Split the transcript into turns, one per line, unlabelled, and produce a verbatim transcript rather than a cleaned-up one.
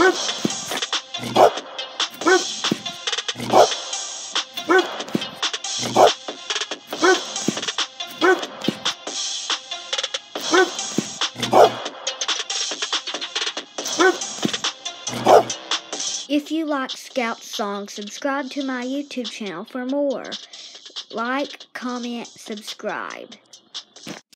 If you like Scout songs, subscribe to my YouTube channel for more. Like, comment, subscribe.